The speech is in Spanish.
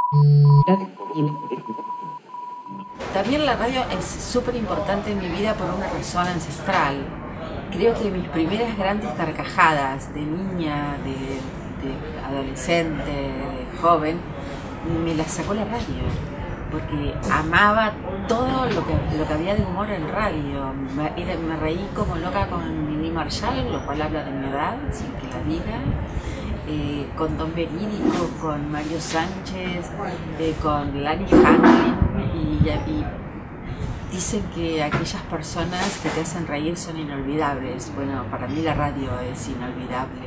También la radio es súper importante en mi vida por una razón ancestral. Creo que mis primeras grandes carcajadas de niña, de adolescente, de joven, me las sacó la radio, porque amaba todo lo que había de humor en radio. Me reí como loca con Mimi Marshall, lo cual habla de mi edad, sin que la diga. Con Don Verídico, con Mario Sánchez, con Lani Hanlin, y dicen que aquellas personas que te hacen reír son inolvidables. Bueno, para mí la radio es inolvidable.